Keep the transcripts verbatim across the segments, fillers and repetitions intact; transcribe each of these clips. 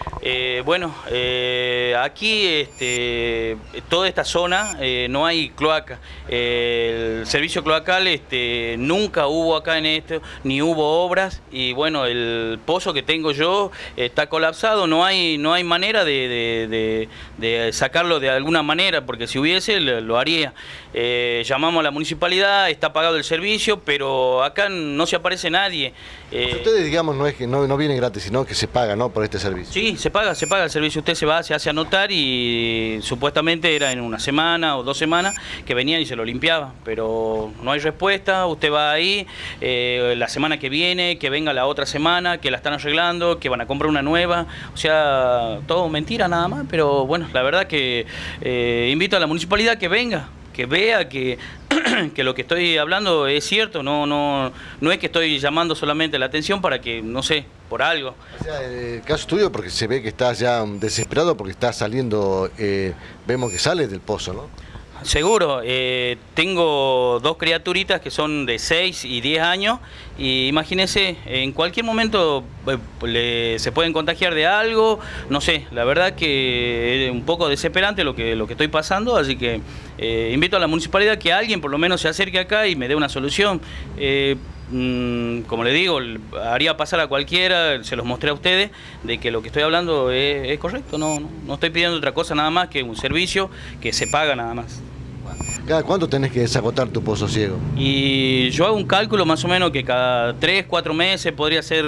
Eh, bueno, eh, aquí este, toda esta zona eh, no hay cloaca. Eh, el servicio cloacal este, nunca hubo acá en esto, ni hubo obras y bueno, el pozo que tengo yo está colapsado, no hay, no hay manera de, de, de, de sacarlo de alguna manera, porque si hubiese lo, lo haría. Eh, llamamos a la municipalidad, está pagado el servicio, pero acá no se aparece nadie. Eh, Ustedes, digamos, no es que no, no vienen gratis, sino que se paga, ¿no?, por este servicio. Sí, se paga, se paga el servicio. Usted se va, se hace anotar y supuestamente era en una semana o dos semanas que venían y se lo limpiaba, pero no hay respuesta. Usted va ahí, eh, la semana que viene, que venga la otra semana, que la están arreglando, que van a comprar una nueva. O sea, todo mentira nada más, pero bueno, la verdad que eh, invito a la municipalidad que venga, que vea que, que lo que estoy hablando es cierto, no, no, no es que estoy llamando solamente la atención para que, no sé, por algo. O sea, el caso tuyo, porque se ve que estás ya desesperado porque estás saliendo, eh, vemos que sales del pozo, ¿no? Seguro, eh, tengo dos criaturitas que son de seis y diez años y imagínense, en cualquier momento eh, le, se pueden contagiar de algo, no sé, la verdad que es un poco desesperante lo que, lo que estoy pasando, así que eh, invito a la municipalidad que alguien por lo menos se acerque acá y me dé una solución. Eh, Como le digo, haría pasar a cualquiera, se los mostré a ustedes, de que lo que estoy hablando es, es correcto, no, no, no estoy pidiendo otra cosa nada más que un servicio que se paga nada más. ¿Cada cuánto tenés que desagotar tu pozo ciego? Y yo hago un cálculo más o menos que cada tres, cuatro meses, podría ser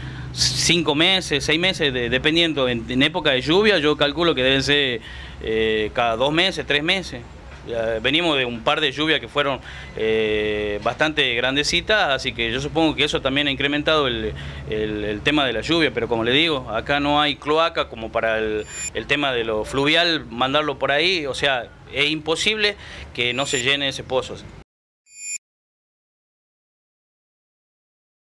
cinco meses, seis meses, de, dependiendo. En, en época de lluvia yo calculo que deben ser eh, cada dos meses, tres meses. Venimos de un par de lluvias que fueron eh, bastante grandecitas, así que yo supongo que eso también ha incrementado el, el, el tema de la lluvia, pero como le digo, acá no hay cloaca como para el, el tema de lo fluvial, mandarlo por ahí, o sea, es imposible que no se llene ese pozo.